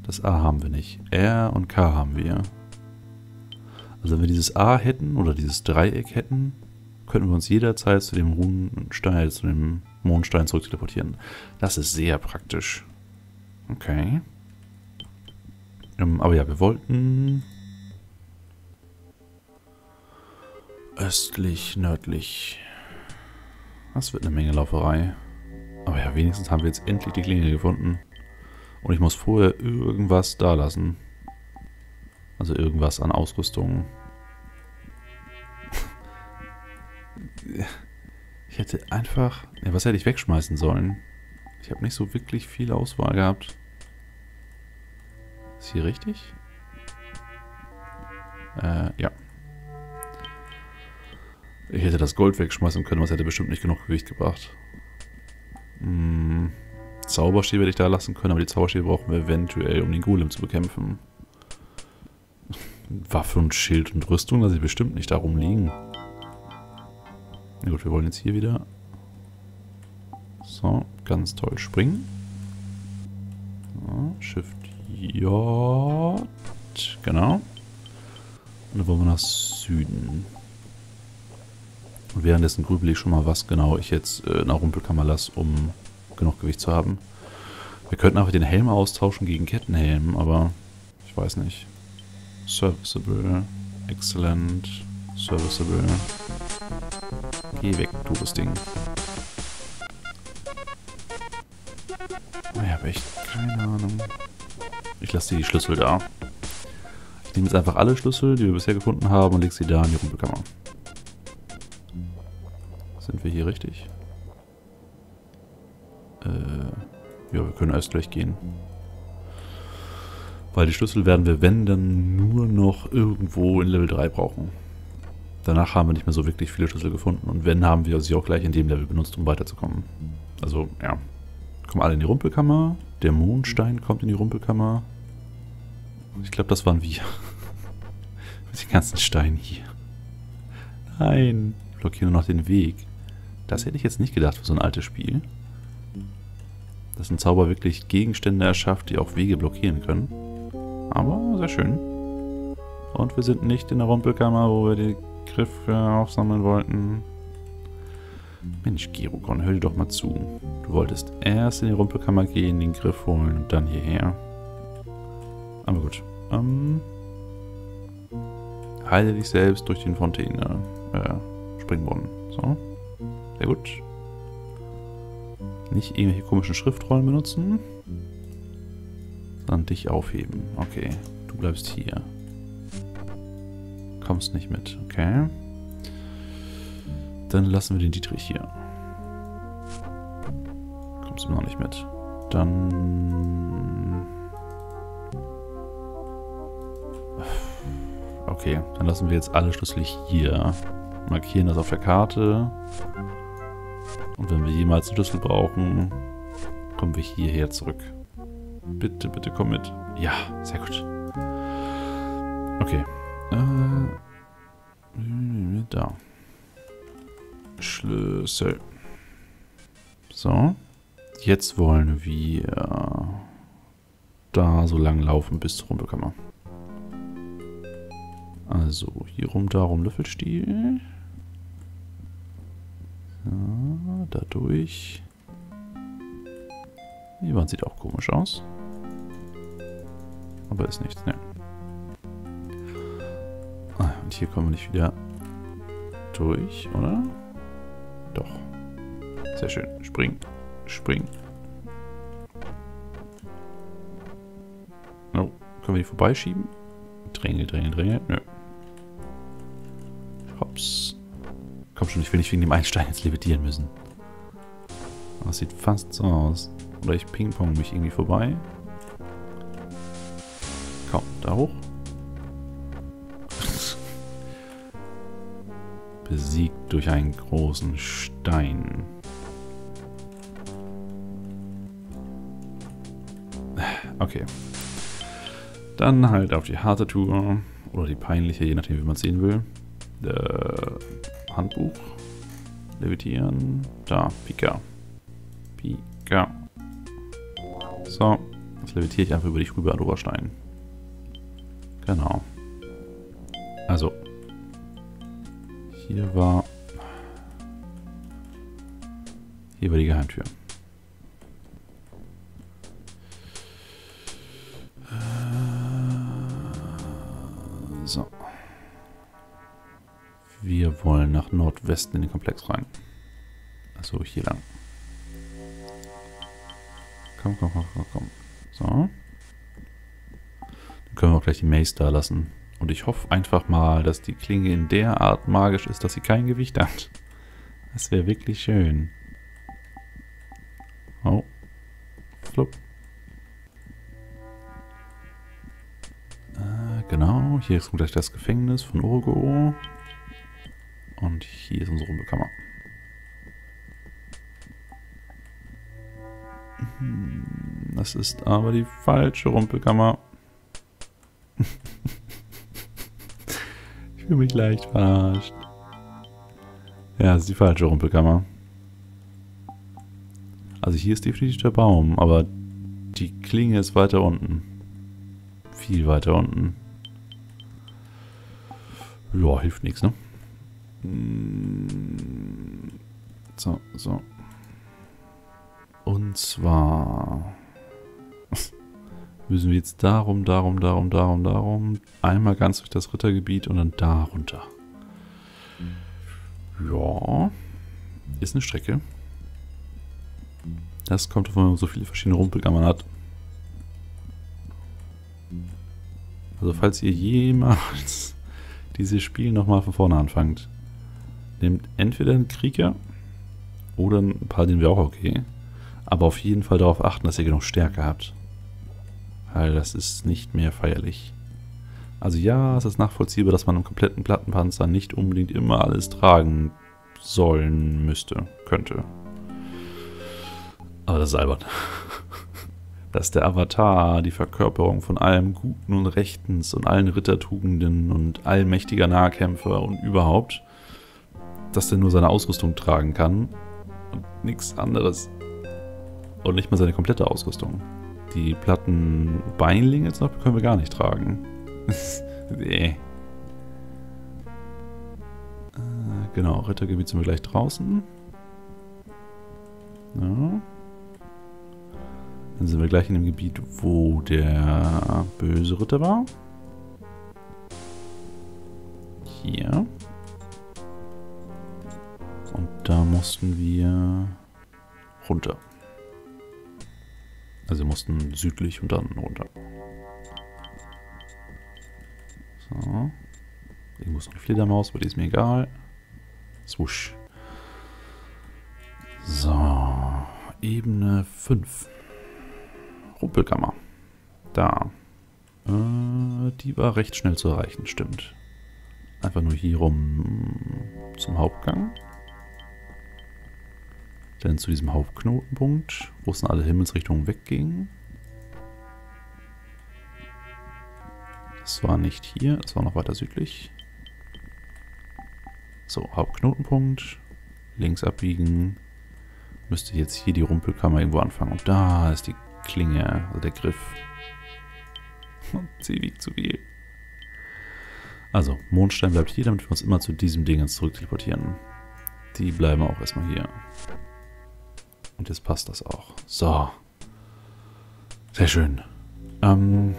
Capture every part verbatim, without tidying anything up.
Das A haben wir nicht. R und K haben wir. Also wenn wir dieses A hätten oder dieses Dreieck hätten, könnten wir uns jederzeit zu dem Runenstein, zu dem Mondstein zurück teleportieren. Das ist sehr praktisch. Okay. Ähm, aber ja, wir wollten östlich, nördlich. Das wird eine Menge Lauferei. Aber ja, wenigstens haben wir jetzt endlich die Klinge gefunden. Und ich muss vorher irgendwas da lassen. Also irgendwas an Ausrüstung. Ich hätte einfach... Ja, was hätte ich wegschmeißen sollen? Ich habe nicht so wirklich viel Auswahl gehabt. Ist hier richtig? Äh, ja. Ich hätte das Gold wegschmeißen können, was hätte bestimmt nicht genug Gewicht gebracht. Hm, Zauberstäbe hätte ich da lassen können, aber die Zauberstäbe brauchen wir eventuell, um den Golem zu bekämpfen. Waffe und Schild und Rüstung lasse ich bestimmt nicht darum liegen. Na gut, wir wollen jetzt hier wieder. So, ganz toll springen. So, Shift J. Genau. Und dann wollen wir nach Süden. Und währenddessen grübel ich schon mal, was genau ich jetzt äh, in der Rumpelkammer lasse, um genug Gewicht zu haben. Wir könnten einfach den Helm austauschen gegen Kettenhelm, aber ich weiß nicht. Serviceable, excellent, serviceable. Geh weg, doofes Ding. Ich habe echt keine Ahnung. Ich lasse dir die Schlüssel da. Ich nehme jetzt einfach alle Schlüssel, die wir bisher gefunden haben, und lege sie da in die Rumpelkammer. Sind wir hier richtig? Äh, ja, wir können östlich gehen. Weil die Schlüssel werden wir, wenn, dann nur noch irgendwo in Level drei brauchen. Danach haben wir nicht mehr so wirklich viele Schlüssel gefunden. Und wenn, haben wir sie auch gleich in dem Level benutzt, um weiterzukommen. Also, ja. Kommen alle in die Rumpelkammer. Der Mondstein kommt in die Rumpelkammer. Ich glaube, das waren wir. Mit den ganzen Steinen hier. Nein. Ich blockiere nur noch den Weg. Das hätte ich jetzt nicht gedacht für so ein altes Spiel. Dass ein Zauber wirklich Gegenstände erschafft, die auch Wege blockieren können. Aber sehr schön. Und wir sind nicht in der Rumpelkammer, wo wir die Griffe aufsammeln wollten. Mensch, Girokon, hör dir doch mal zu. Du wolltest erst in die Rumpelkammer gehen, den Griff holen und dann hierher. Aber gut. Ähm, heile dich selbst durch den Fontäne. Äh, Springbrunnen. So. Sehr gut. Nicht irgendwelche komischen Schriftrollen benutzen. Sondern dich aufheben. Okay. Du bleibst hier. Kommst nicht mit. Okay. Dann lassen wir den Dietrich hier. Kommst du noch nicht mit. Dann... Okay, dann lassen wir jetzt alle Schlüssel hier. Markieren das auf der Karte. Und wenn wir jemals einen Schlüssel brauchen, kommen wir hierher zurück. Bitte, bitte komm mit. Ja, sehr gut. Okay. Äh, da. Schlüssel. So. Jetzt wollen wir da so lang laufen bis zur Rumpelkammer. Also, hier rum, da rum Löffelstiel. Ja, da durch. Die Wand sieht auch komisch aus. Aber ist nichts, ne. Ah, und hier kommen wir nicht wieder durch, oder? Doch. Sehr schön. Spring. Spring. Oh, können wir die vorbeischieben? Drängel, Drängel, Drängel. Nö. Hops. Komm schon, ich will nicht wegen dem Einstein jetzt levitieren müssen. Das sieht fast so aus. Oder ich pingpong mich irgendwie vorbei. Komm, da hoch. Besiegt durch einen großen Stein. Okay. Dann halt auf die harte Tour. Oder die peinliche, je nachdem wie man es sehen will. Äh, Handbuch. Levitieren. Da, Pika. Pika. So. Jetzt levitiere ich einfach über dich rüber, Oberstein. Genau. Also. Hier war... Hier war die Geheimtür. So. Wir wollen nach Nordwesten in den Komplex rein. Achso, hier lang. Komm, komm, komm, komm, komm. So. Dann können wir auch gleich die Mace da lassen. Und ich hoffe einfach mal, dass die Klinge in der Art magisch ist, dass sie kein Gewicht hat. Das wäre wirklich schön. Oh. Flupp. Äh, genau. Hier ist gleich das Gefängnis von Urgo. Und hier ist unsere Rumpelkammer. Das ist aber die falsche Rumpelkammer. Ich fühle mich leicht verarscht. Ja, das ist die falsche Rumpelkammer. Also hier ist definitiv der Baum, aber die Klinge ist weiter unten. Viel weiter unten. Ja, hilft nichts, ne? So, so. Und zwar müssen wir jetzt darum, darum, darum, darum, darum. Einmal ganz durch das Rittergebiet und dann da runter. Ja. Ist eine Strecke. Das kommt davon, wenn man so viele verschiedene Rumpelkammern hat. Also falls ihr jemals dieses Spiel nochmal von vorne anfangt, nehmt entweder einen Krieger oder ein Paladin wäre auch okay. Aber auf jeden Fall darauf achten, dass ihr genug Stärke habt. Weil das ist nicht mehr feierlich. Also ja, es ist nachvollziehbar, dass man im kompletten Plattenpanzer nicht unbedingt immer alles tragen sollen müsste, könnte. Aber das ist albern. Dass der Avatar die Verkörperung von allem Guten und Rechtens und allen Rittertugenden und allmächtiger Nahkämpfer und überhaupt, dass der nur seine Ausrüstung tragen kann und nichts anderes. Und nicht mal seine komplette Ausrüstung. Die platten Beinlinge jetzt noch können wir gar nicht tragen. Nee. Äh, genau, Rittergebiet sind wir gleich draußen. Ja. Dann sind wir gleich in dem Gebiet, wo der böse Ritter war. Hier. Und da mussten wir runter. Also wir mussten südlich und dann runter. So. Irgendwo ist noch eine Fledermaus, aber die ist mir egal. Swoosh. So. Ebene fünf. Rumpelkammer. Da. Äh, die war recht schnell zu erreichen, stimmt. Einfach nur hier rum zum Hauptgang. Dann zu diesem Hauptknotenpunkt, wo es in alle Himmelsrichtungen wegging. Das war nicht hier, das war noch weiter südlich. So, Hauptknotenpunkt. Links abbiegen. Müsste jetzt hier die Rumpelkammer irgendwo anfangen. Und da ist die Klinge, also der Griff. Und sie wiegt zu viel. Also, Mondstein bleibt hier, damit wir uns immer zu diesem Ding zurück teleportieren. Die bleiben auch erstmal hier. Und jetzt passt das auch. So. Sehr schön. Ähm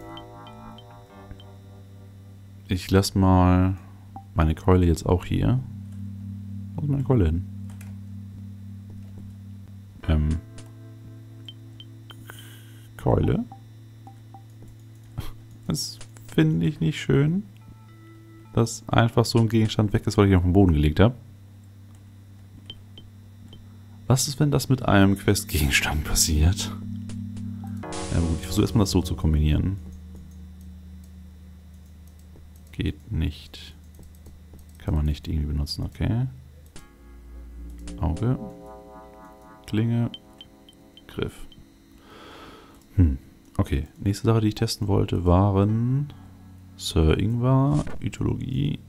ich lasse mal meine Keule jetzt auch hier. Wo ist meine Keule hin? Ähm. Keule. Das finde ich nicht schön, dass einfach so ein Gegenstand weg ist, weil ich ihn auf den Boden gelegt habe. Was ist, wenn das mit einem Quest-Gegenstand passiert? Ja gut, ich versuche erstmal das so zu kombinieren. Geht nicht. Kann man nicht irgendwie benutzen, okay. Auge. Klinge. Griff. Hm. Okay, nächste Sache, die ich testen wollte, waren Sir Ingvar, Mythologie,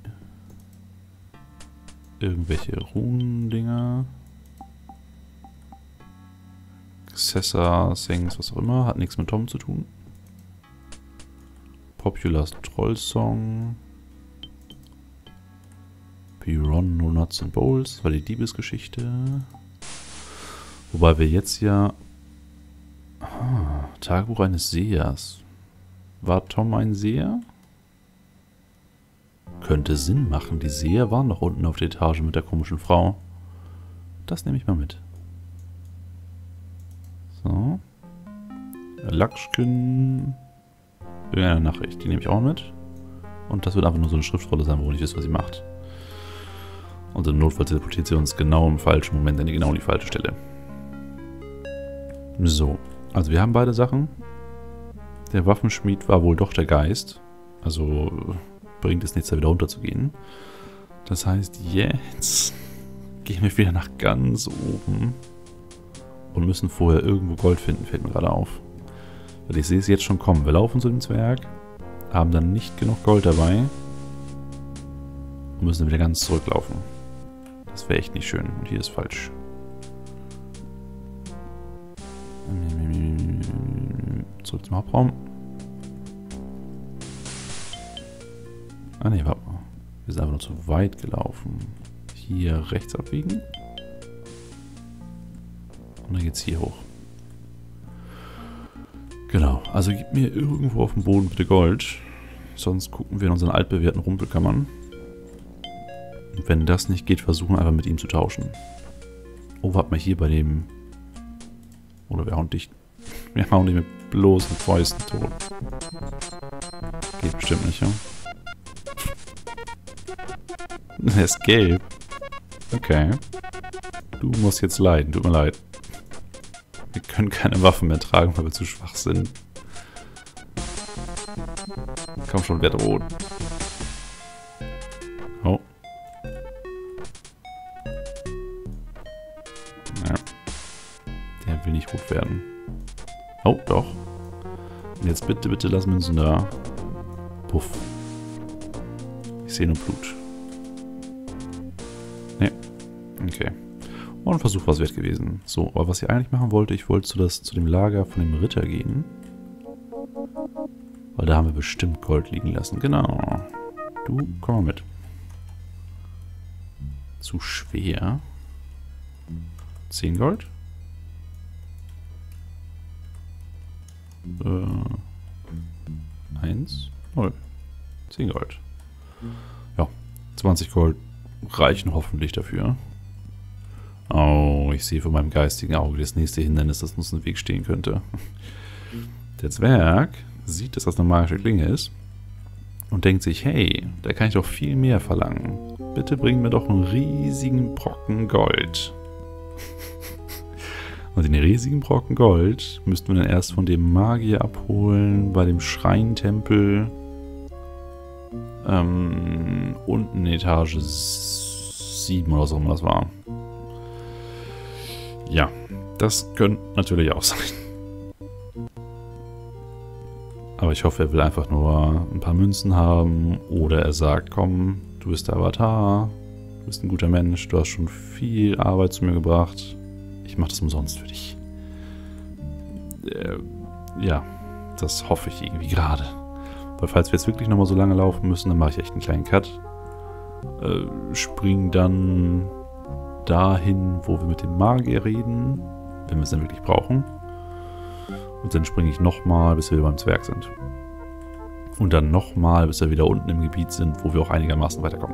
irgendwelche Runendinger. Successor, Things, was auch immer. Hat nichts mit Tom zu tun. Popular Troll Song. Piron, No Nuts and Bowls. Das war die Diebesgeschichte. Wobei wir jetzt ja... Ah, Tagebuch eines Sehers. War Tom ein Seher? Könnte Sinn machen. Die Seher waren doch unten auf der Etage mit der komischen Frau. Das nehme ich mal mit. So. Lakshkin. Irgendeine Nachricht. Die nehme ich auch mit. Und das wird einfach nur so eine Schriftrolle sein, wo ich nicht weiß, was sie macht. Und im Notfall teleportiert sie uns genau im falschen Moment an die genau die falsche Stelle. So. Also wir haben beide Sachen. Der Waffenschmied war wohl doch der Geist. Also bringt es nichts, da wieder runterzugehen. Das heißt, jetzt gehen wir wieder nach ganz oben und müssen vorher irgendwo Gold finden, fällt mir gerade auf. Weil ich sehe es jetzt schon kommen. Wir laufen zu dem Zwerg, haben dann nicht genug Gold dabei und müssen dann wieder ganz zurücklaufen. Das wäre echt nicht schön. Und hier ist falsch. Zurück zum Hauptraum. Ah ne, warte mal. Wir sind einfach nur zu weit gelaufen. Hier rechts abbiegen. Und dann geht's hier hoch. Genau. Also gib mir irgendwo auf dem Boden bitte Gold. Sonst gucken wir in unseren altbewährten Rumpelkammern. Und wenn das nicht geht, versuchen wir einfach mit ihm zu tauschen. Oh, warte mal hier bei dem... Oder wir hauen dich... Wir hauen dich mit bloßen Fäusten tot. Geht bestimmt nicht, ja? Er ist gelb. Okay. Du musst jetzt leiden, tut mir leid. Wir können keine Waffen mehr tragen, weil wir zu schwach sind. Komm schon, werd rot. Oh. Ja. Der will nicht rot werden. Oh, doch. Und jetzt bitte, bitte lass Münzen da. Puff. Ich sehe nur Blut. Ne. Okay. Und ein Versuch war es wert gewesen. So, aber was ich eigentlich machen wollte, ich wollte zu, das, zu dem Lager von dem Ritter gehen. Weil da haben wir bestimmt Gold liegen lassen. Genau. Du, komm mal mit. Zu schwer. zehn Gold. Äh, eins, null. zehn Gold. Ja, zwanzig Gold reichen hoffentlich dafür. Oh, ich sehe vor meinem geistigen Auge das nächste Hindernis, das uns im Weg stehen könnte. Der Zwerg sieht, dass das eine magische Klinge ist und denkt sich, hey, da kann ich doch viel mehr verlangen. Bitte bring mir doch einen riesigen Brocken Gold. Und den riesigen Brocken Gold müssten wir dann erst von dem Magier abholen, bei dem Schreintempel. Ähm, unten in Etage sieben oder so, was das war. Ja, das könnte natürlich auch sein. Aber ich hoffe, er will einfach nur ein paar Münzen haben. Oder er sagt, komm, du bist der Avatar, du bist ein guter Mensch, du hast schon viel Arbeit zu mir gebracht. Ich mache das umsonst für dich. Äh, ja, das hoffe ich irgendwie gerade. Weil falls wir jetzt wirklich nochmal so lange laufen müssen, dann mache ich echt einen kleinen Cut. Äh, spring dann dahin, wo wir mit dem Magier reden, wenn wir es dann wirklich brauchen. Und dann springe ich nochmal, bis wir beim Zwerg sind. Und dann nochmal, bis wir wieder unten im Gebiet sind, wo wir auch einigermaßen weiterkommen.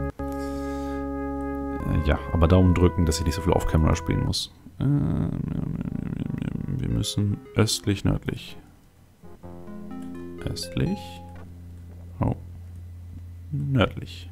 Äh, ja, aber Daumen drücken, dass ich nicht so viel Off-Camera spielen muss. Äh, wir müssen östlich, nördlich. Östlich. Oh. Nördlich.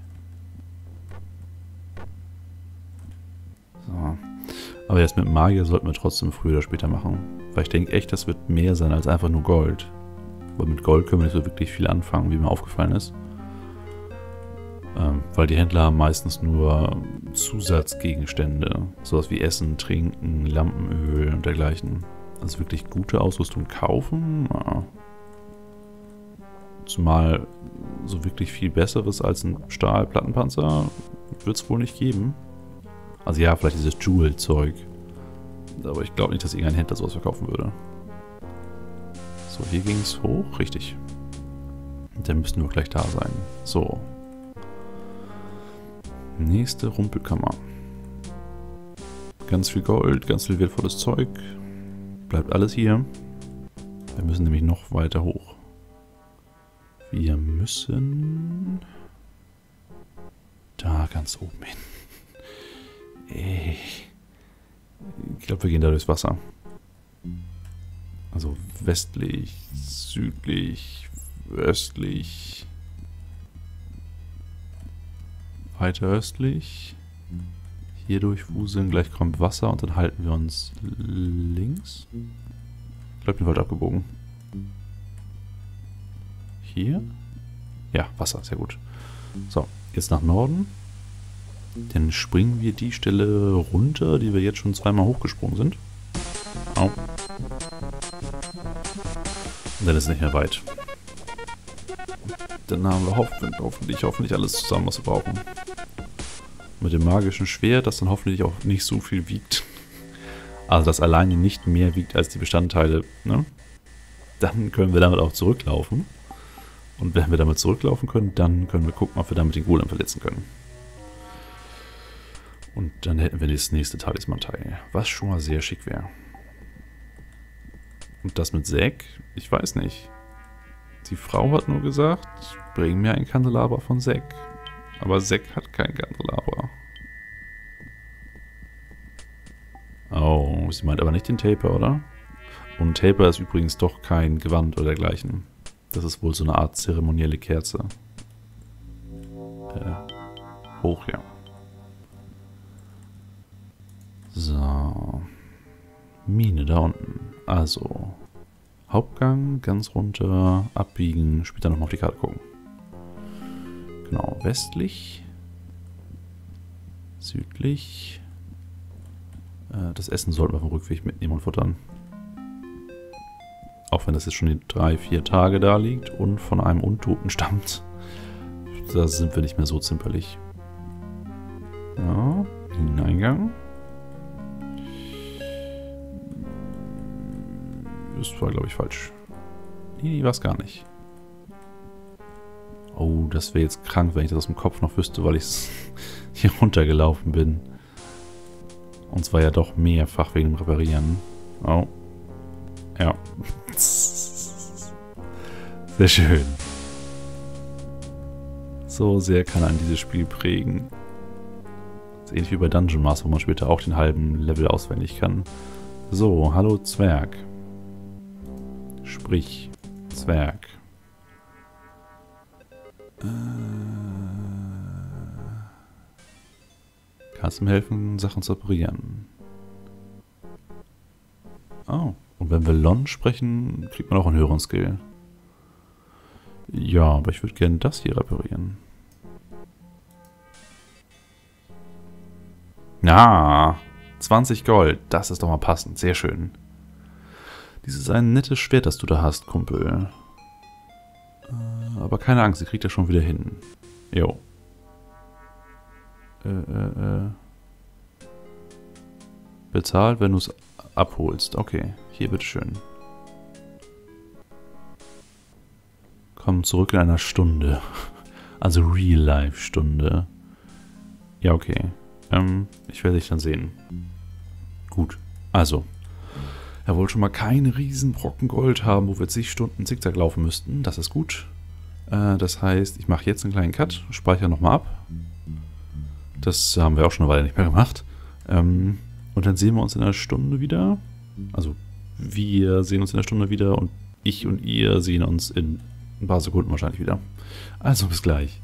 So. Aber jetzt mit Magier sollten wir trotzdem früher oder später machen. Weil ich denke echt, das wird mehr sein als einfach nur Gold. Weil mit Gold können wir nicht so wirklich viel anfangen, wie mir aufgefallen ist. Ähm, weil die Händler haben meistens nur Zusatzgegenstände. Sowas wie Essen, Trinken, Lampenöl und dergleichen. Also wirklich gute Ausrüstung kaufen. Ja. Zumal so wirklich viel Besseres als ein Stahlplattenpanzer wird es wohl nicht geben. Also ja, vielleicht dieses Jewel-Zeug. Aber ich glaube nicht, dass irgendein Händler sowas verkaufen würde. So, hier ging es hoch. Richtig. Und dann müssten wir gleich da sein. So. Nächste Rumpelkammer. Ganz viel Gold, ganz viel wertvolles Zeug. Bleibt alles hier. Wir müssen nämlich noch weiter hoch. Wir müssen... Da ganz oben hin. Ey. Ich glaube, wir gehen da durchs Wasser. Also westlich, südlich, östlich. Weiter östlich. Hier durchwuseln, gleich kommt Wasser und dann halten wir uns links. Ich glaube, wir sind abgebogen. Hier? Ja, Wasser, sehr gut. So, jetzt nach Norden. Dann springen wir die Stelle runter, die wir jetzt schon zweimal hochgesprungen sind. Au. Und dann ist es nicht mehr weit. Dann haben wir hoffentlich, hoffentlich, hoffentlich alles zusammen, was wir brauchen. Mit dem magischen Schwert, das dann hoffentlich auch nicht so viel wiegt. Also das alleine nicht mehr wiegt als die Bestandteile, ne? Dann können wir damit auch zurücklaufen. Und wenn wir damit zurücklaufen können, dann können wir gucken, ob wir damit den Golem verletzen können. Und dann hätten wir das nächste Talisman-Teil, was schon mal sehr schick wäre. Und das mit Zack, ich weiß nicht. Die Frau hat nur gesagt, bring mir ein Kandelaber von Zack. Aber Zack hat kein Kandelaber. Oh, sie meint aber nicht den Taper, oder? Und Taper ist übrigens doch kein Gewand oder dergleichen. Das ist wohl so eine Art zeremonielle Kerze. Äh, hoch, ja. So. Mine da unten. Also. Hauptgang, ganz runter, abbiegen, später nochmal auf die Karte gucken. Genau, westlich. Südlich. Äh, das Essen sollten wir auf dem Rückweg mitnehmen und futtern. Auch wenn das jetzt schon die drei, vier Tage da liegt und von einem Untoten stammt. Da sind wir nicht mehr so zimperlich. Ja, Hineingang. Das war, glaube ich, falsch. Nee, war es gar nicht. Oh, das wäre jetzt krank, wenn ich das aus dem Kopf noch wüsste, weil ich hier runtergelaufen bin. Und zwar ja doch mehrfach wegen dem Reparieren. Oh. Ja. Sehr schön. So sehr kann einen dieses Spiel prägen. Das ist ähnlich wie bei Dungeon Master, wo man später auch den halben Level auswendig kann. So, hallo Zwerg. Sprich, Zwerg. Äh, kannst du mir helfen, Sachen zu reparieren? Oh, und wenn wir Lon sprechen, kriegt man auch einen höheren Skill. Ja, aber ich würde gerne das hier reparieren. Na, zwanzig Gold, das ist doch mal passend, sehr schön. Dieses ein nettes Schwert, das du da hast, Kumpel. Äh, aber keine Angst, sie kriegt das schon wieder hin. Jo. Äh, äh, äh. Bezahlt, wenn du es abholst. Okay, hier bitteschön. Komm zurück in einer Stunde. Also Real-Life-Stunde. Ja, okay. Ähm, ich werde dich dann sehen. Gut. Also. Er wollte schon mal keinen riesen Brocken Gold haben, wo wir zig Stunden Zickzack laufen müssten. Das ist gut. Äh, das heißt, ich mache jetzt einen kleinen Cut, speichere nochmal ab. Das haben wir auch schon eine Weile nicht mehr gemacht. Ähm, und dann sehen wir uns in einer Stunde wieder. Also, wir sehen uns in einer Stunde wieder und ich und ihr sehen uns in ein paar Sekunden wahrscheinlich wieder. Also, bis gleich.